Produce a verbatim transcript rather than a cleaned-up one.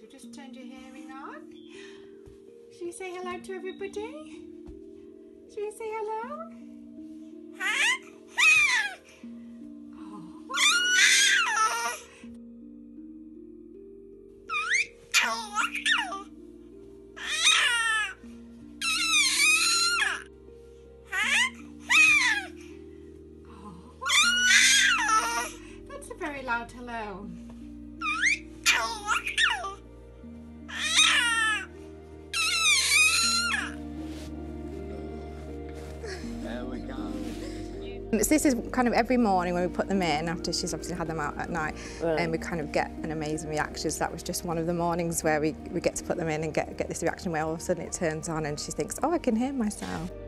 we've just turned your hearing on. Should we say hello to everybody? Should we say hello? That's a very loud hello. There we go. So this is kind of every morning when we put them in, after she's obviously had them out at night, Right. and we kind of get an amazing reaction. So that was just one of the mornings where we, we get to put them in and get, get this reaction where all of a sudden it turns on and she thinks, oh, I can hear myself.